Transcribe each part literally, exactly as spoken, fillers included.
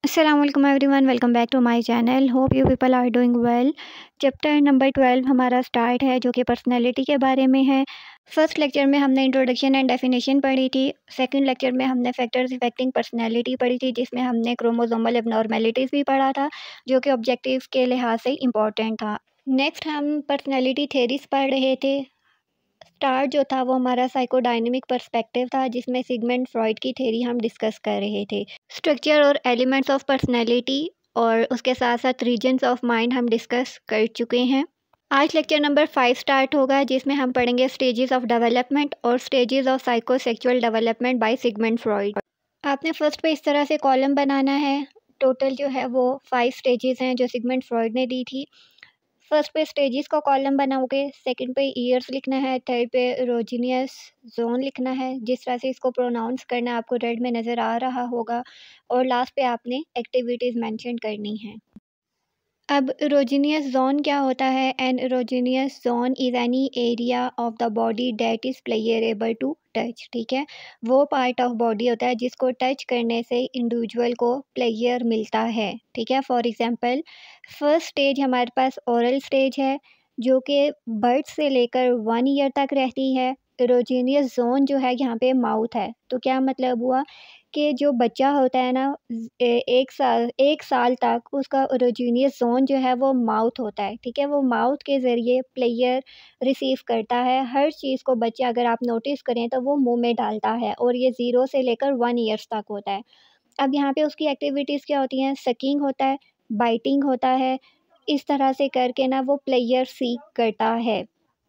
अस्सलाम वालेकुम everyone, welcome back to my channel. Hope you people are doing well. Chapter number twelve हमारा start है, जो कि पर्सनैलिटी के बारे में है। फर्स्ट लेक्चर में हमने इंट्रोडक्शन एंड डेफिनेशन पढ़ी थी। सेकंड लेक्चर में हमने फैक्टर्स इफेक्टिंग पर्सनैलिटी पढ़ी थी, जिसमें हमने क्रोमोसोमल एबनॉर्मेलिटीज़ भी पढ़ा था, जो कि ऑब्जेक्टिव के लिहाज से इम्पॉर्टेंट था। नेक्स्ट हम पर्सनैलिटी थेरीज पढ़ रहे थे। स्टार्ट जो था वो हमारा साइकोडायनेमिक पर्सपेक्टिव था, जिसमें सिगमंड फ्रॉइड की थ्योरी हम डिस्कस कर रहे थे। स्ट्रक्चर और एलिमेंट्स ऑफ पर्सनैलिटी और उसके साथ साथ रीजन्स ऑफ माइंड हम डिस्कस कर चुके हैं। आज लेक्चर नंबर फाइव स्टार्ट होगा, जिसमें हम पढ़ेंगे स्टेजेस ऑफ डेवलपमेंट और stages of psychosexual development by Sigmund Freud. आपने फर्स्ट पे इस तरह से कॉलम बनाना है। टोटल जो है वो फाइव स्टेजेस हैं जो सिगमंड फ्रॉइड ने दी थी। फर्स्ट पे स्टेजेस का कॉलम बनाओगे, सेकंड पे ईयर्स लिखना है, थर्ड पे इरोजिनियस जोन लिखना है। जिस तरह से इसको प्रोनाउंस करना है आपको रेड में नज़र आ रहा होगा, और लास्ट पे आपने एक्टिविटीज़ मेंशन करनी है। अब इरोजिनियस जोन क्या होता है? An erogenous zone is any area of the body that is pleasurable to touch. ठीक है, वो पार्ट ऑफ बॉडी होता है जिसको टच करने से इंडिविजुअल को प्लेयर मिलता है। ठीक है, फॉर एग्जांपल फर्स्ट स्टेज हमारे पास ओरल स्टेज है, जो कि बर्थ से लेकर वन ईयर तक रहती है। इरोजिनियस जोन जो है यहाँ पे माउथ है। तो क्या मतलब हुआ कि जो बच्चा होता है ना, ए- एक साल एक साल तक उसका इरोजिनियस जोन जो है वो माउथ होता है। ठीक है, वो माउथ के ज़रिए प्लेयर रिसीव करता है। हर चीज़ को बच्चा, अगर आप नोटिस करें तो वो मुंह में डालता है, और ये ज़ीरो से लेकर वन ईयर्स तक होता है। अब यहाँ पे उसकी एक्टिविटीज़ क्या होती हैं? सकिंग होता है, बाइटिंग होता है। इस तरह से करके ना वो प्लेयर सीक करता है।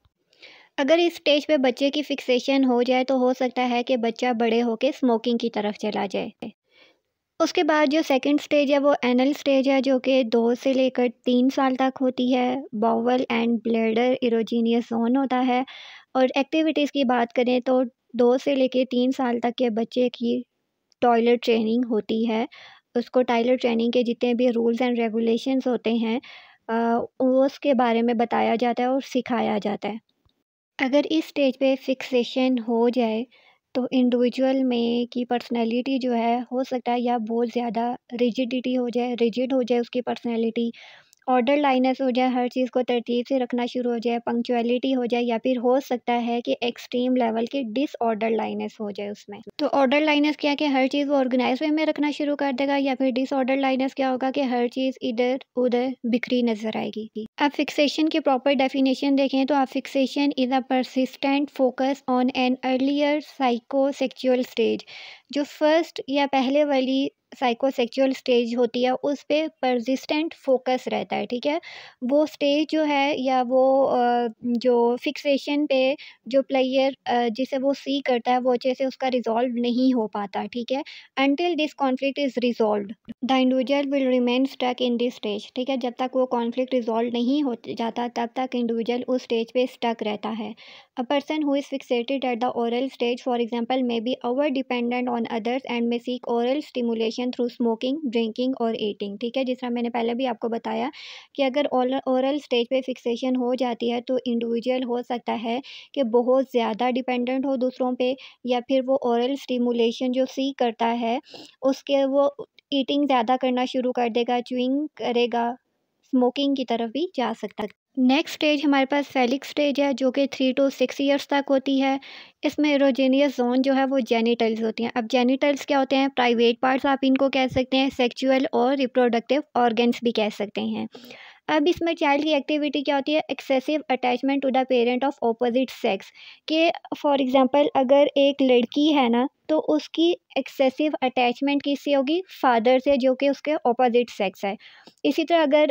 अगर इस स्टेज पे बच्चे की फिक्सेशन हो जाए तो हो सकता है कि बच्चा बड़े होके स्मोकिंग की तरफ चला जाए। उसके बाद जो सेकंड स्टेज है वो एनल स्टेज है, जो कि दो से लेकर तीन साल तक होती है। Bowel and bladder erogenous zone होता है। और एक्टिविटीज़ की बात करें तो दो से लेकर तीन साल तक के बच्चे की टॉयलेट ट्रेनिंग होती है। उसको टॉयलेट ट्रेनिंग के जितने भी रूल्स एंड रेगुलेशंस होते हैं, अ, उसके बारे में बताया जाता है और सिखाया जाता है। अगर इस स्टेज पे फिक्सेशन हो जाए तो इंडिविजुअल में की पर्सनैलिटी जो है, हो सकता है या बहुत ज़्यादा रिजिडिटी हो जाए, रिजिड हो जाए उसकी पर्सनैलिटी, ऑर्डर लाइनस हो जाए, हर चीज़ को तरतीब से रखना शुरू हो जाए, पंक्चुअलिटी हो जाए, या फिर हो सकता है कि एक्सट्रीम लेवल की डिसऑर्डर लाइनस हो जाए उसमें। तो ऑर्डर लाइनस क्या है कि हर चीज़ वो ऑर्गेनाइज वे में रखना शुरू कर देगा, या फिर डिसऑर्डर लाइनस क्या होगा कि हर चीज़ इधर उधर बिखरी नज़र आएगी। अब फिक्सेशन की प्रॉपर डेफिनेशन देखें तो आप fixation is a persistent focus on an earlier psychosexual stage. जो फर्स्ट या पहले वाली साइकोसेक्सुअल स्टेज होती है उस पे परसिस्टेंट फोकस रहता है। ठीक है, वो स्टेज जो है, या वो अ, जो फिक्सेशन पे जो प्लेयर जिसे वो सी करता है, वो अच्छे से उसका रिजॉल्व नहीं हो पाता। ठीक है, until this conflict is resolve the individual will remain stuck in this stage. ठीक है, जब तक वो कॉन्फ्लिक्ट रिजॉल्व नहीं हो जाता तब तक इंडिविजुअल उस स्टेज पे स्टक रहता है। A person who is fixated at the oral stage for example may be over dependent on others and may seek oral stimulation through smoking, drinking और ईटिंग। ठीक है, जिस तरह मैंने पहले भी आपको बताया कि अगर ओरल स्टेज पे फिक्सेशन हो जाती है तो इंडिविजुअल हो सकता है कि बहुत ज़्यादा डिपेंडेंट हो दूसरों पे, या फिर वो ओरल स्टिमुलेशन जो सीक करता है उसके वो ईटिंग ज़्यादा करना शुरू कर देगा, च्युइंग करेगा, स्मोकिंग की तरफ भी जा सकता है। नेक्स्ट स्टेज हमारे पास फेलिक स्टेज है, जो कि थ्री टू सिक्स ईयर्स तक होती है। इसमें इरोजेनियस जोन जो है वो जेनिटल्स होती हैं। अब जेनिटल्स क्या होते हैं? प्राइवेट पार्ट्स आप इनको कह सकते हैं, सेक्सुअल और रिप्रोडक्टिव ऑर्गन्स भी कह सकते हैं। अब इसमें चाइल्ड की एक्टिविटी क्या होती है? Excessive attachment to the parent of opposite sex. के फॉर एग्जांपल अगर एक लड़की है ना, तो उसकी एक्सेसिव अटैचमेंट किससे होगी? फादर से, जो कि उसके ऑपोजिट सेक्स है। इसी तरह अगर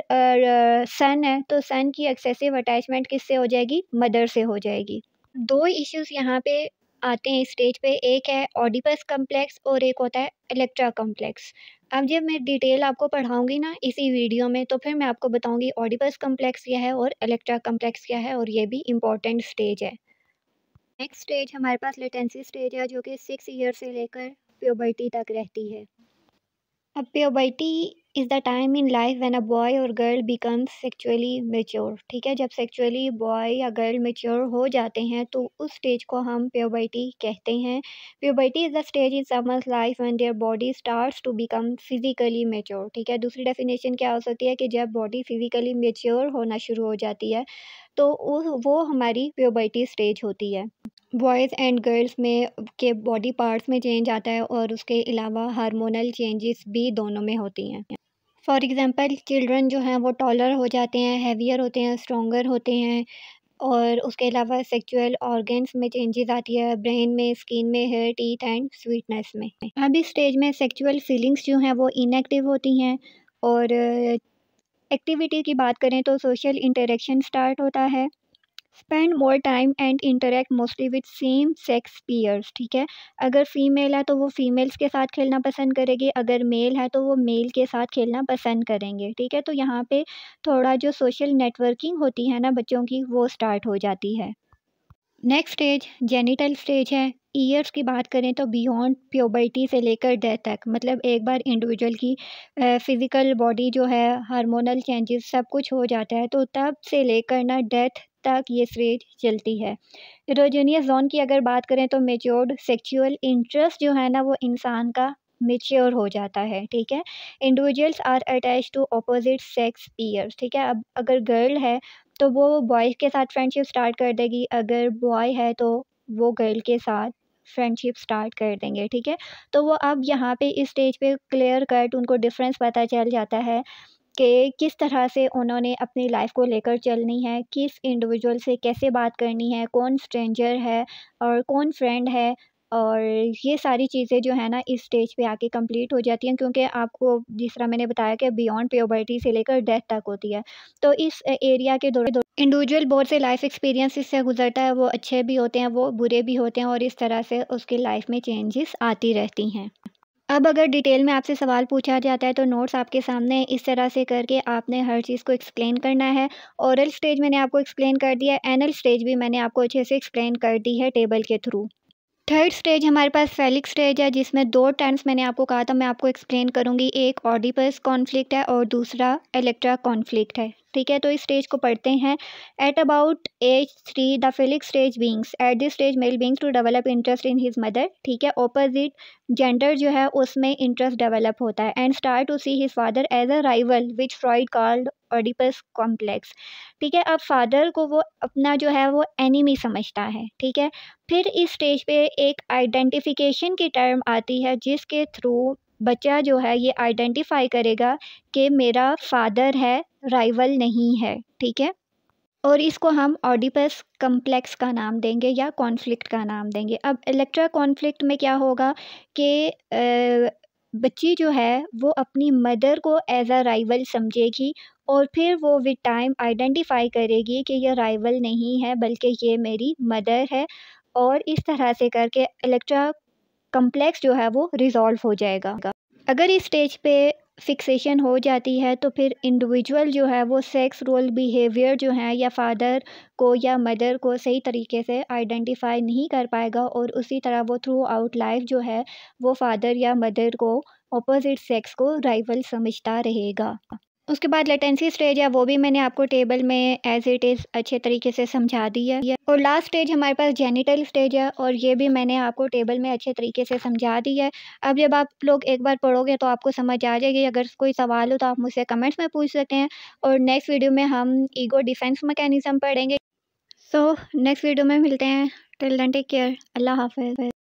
सन है तो सन की एक्सेसिव अटैचमेंट किससे हो जाएगी? मदर से हो जाएगी। दो इश्यूज यहाँ पे आते हैं इस स्टेज पे, एक है ऑडिपस कम्प्लेक्स और एक होता है इलेक्ट्रा कम्प्लेक्स। अब जब मैं डिटेल आपको पढ़ाऊंगी ना इसी वीडियो में, तो फिर मैं आपको बताऊंगी ऑडिपस कम्प्लेक्स क्या है और इलेक्ट्रा कम्प्लेक्स क्या है, और ये भी इम्पोर्टेंट स्टेज है। नेक्स्ट स्टेज हमारे पास लेटेंसी स्टेज है, जो कि सिक्स ईयर से लेकर प्यूबर्टी तक रहती है। अब puberty is the time in life when a boy और गर्ल बिकम्स सेक्सुअली मैच्योर। ठीक है, जब सेक्सुअली बॉय या गर्ल मैच्योर हो जाते हैं तो उस स्टेज को हम प्यूबर्टी कहते हैं। Puberty is the stage in someone's life when their body starts to become physically mature. ठीक है, दूसरी डेफिनेशन क्या हो सकती है कि जब बॉडी फिजिकली मैच्योर होना शुरू हो जाती है तो वो वो हमारी प्यूबर्टी स्टेज होती है। बॉयज़ एंड गर्ल्स में के बॉडी पार्ट्स में चेंज आता है और उसके अलावा हार्मोनल चेंजेस भी दोनों में होती हैं। फॉर एग्ज़ाम्पल चिल्ड्रन जो हैं वो टॉलर हो जाते हैं, हैवियर होते हैं, स्ट्रॉन्गर होते हैं और उसके अलावा सेक्सुअल ऑर्गन्स में चेंजेस आती है, ब्रेन में, स्किन में, हेयर, टीथ एंड स्वीटनेस में। अब इस स्टेज में सेक्सुअल फीलिंग्स जो हैं वो इनएक्टिव होती हैं और एक्टिविटी की बात करें तो सोशल इंटरेक्शन स्टार्ट होता है। Spend more time and interact mostly with same sex peers. ठीक है, अगर फीमेल है तो वो फीमेल्स के साथ खेलना पसंद करेगी, अगर मेल है तो वो मेल के साथ खेलना पसंद करेंगे। ठीक है, तो यहाँ पे थोड़ा जो सोशल नेटवर्किंग होती है ना बच्चों की, वो स्टार्ट हो जाती है। नेक्स्ट स्टेज जेनिटल स्टेज है। ईयर्स की बात करें तो बियॉन्ड प्यूबर्टी से लेकर डेथ तक, मतलब एक बार इंडिविजुअल की फिज़िकल बॉडी जो है, हार्मोनल चेंजेस सब कुछ हो जाता है तो तब से लेकर ना डेथ तक ये स्टेज चलती है। इरोजेनियस जोन की अगर बात करें तो मेच्योर्ड सेक्सुअल इंटरेस्ट जो है ना वो इंसान का मेच्योर हो जाता है। ठीक है, individuals are attach to opposite sex peers. ठीक है, अब अगर गर्ल है तो वो बॉय के साथ फ्रेंडशिप स्टार्ट कर देगी, अगर बॉय है तो वो गर्ल के साथ फ्रेंडशिप स्टार्ट कर देंगे। ठीक है, तो वो अब यहाँ पे इस स्टेज पे क्लियर कट उनको डिफरेंस पता चल जाता है कि किस तरह से उन्होंने अपनी लाइफ को लेकर चलनी है, किस इंडिविजुअल से कैसे बात करनी है, कौन स्ट्रेंजर है और कौन फ्रेंड है। और ये सारी चीज़ें जो है ना इस स्टेज पे आके कंप्लीट हो जाती हैं, क्योंकि आपको जिस तरह मैंने बताया कि बियॉन्ड प्यूबर्टी से लेकर डेथ तक होती है। तो इस एरिया के दौरान इंडिविजुअल बहुत से लाइफ एक्सपीरियंसेस से गुजरता है, वो अच्छे भी होते हैं, वो बुरे भी होते हैं और इस तरह से उसकी लाइफ में चेंजेस आती रहती हैं। अब अगर डिटेल में आपसे सवाल पूछा जाता है तो नोट्स आपके सामने इस तरह से करके आपने हर चीज़ को एक्सप्लेन करना है। ओरल स्टेज मैंने आपको एक्सप्लेन कर दिया है, एनल स्टेज भी मैंने आपको अच्छे से एक्सप्लेन कर दी है टेबल के थ्रू। थर्ड स्टेज हमारे पास फेलिक स्टेज है, जिसमें दो टर्म्स मैंने आपको कहा था मैं आपको एक्सप्लेन करूँगी। एक ऑडिपस कॉन्फ्लिक्ट है और दूसरा इलेक्ट्रा कॉन्फ्लिक्ट है। ठीक है, तो इस स्टेज को पढ़ते हैं। At about age three the phallic stage begins at this stage male begins to develop interest in his mother. ठीक है, ऑपोजिट जेंडर जो है उसमें इंटरेस्ट डेवलप होता है and start to see his father as a rival which Freud called Oedipus complex. ठीक है, अब फादर को वो अपना जो है वो एनिमी समझता है। ठीक है, फिर इस स्टेज पे एक आइडेंटिफिकेशन की टर्म आती है जिसके थ्रू बच्चा जो है ये आइडेंटिफाई करेगा कि मेरा फादर है, राइवल नहीं है। ठीक है, और इसको हम ऑडिपस कम्प्लेक्स का नाम देंगे या कॉन्फ्लिक्ट का नाम देंगे। अब इलेक्ट्रा कॉन्फ्लिक्ट में क्या होगा कि अ, बच्ची जो है वो अपनी मदर को एज अ राइवल समझेगी और फिर वो विद टाइम आइडेंटिफाई करेगी कि ये राइवल नहीं है बल्कि ये मेरी मदर है, और इस तरह से करके इलेक्ट्रा कम्प्लेक्स जो है वो रिज़ॉल्व हो जाएगा। अगर इस स्टेज पे फिक्सेशन हो जाती है तो फिर इंडिविजुअल जो है वो सेक्स रोल बिहेवियर जो है या फादर को या मदर को सही तरीके से आइडेंटिफाई नहीं कर पाएगा और उसी तरह वो थ्रू आउट लाइफ जो है वो फादर या मदर को ऑपोजिट सेक्स को राइवल समझता रहेगा। उसके बाद लेटेंसी स्टेज है, वो भी मैंने आपको टेबल में एज इट इज़ अच्छे तरीके से समझा दी है। और लास्ट स्टेज हमारे पास जेनिटल स्टेज है और ये भी मैंने आपको टेबल में अच्छे तरीके से समझा दी है। अब जब आप लोग एक बार पढ़ोगे तो आपको समझ आ जाएगी। अगर कोई सवाल हो तो आप मुझसे कमेंट्स में पूछ सकते हैं और नेक्स्ट वीडियो में हम ईगो डिफेंस मैकेनिज्म पढ़ेंगे। सो नेक्स्ट वीडियो में मिलते हैं। Till then take care. अल्लाह हाफ़िज़।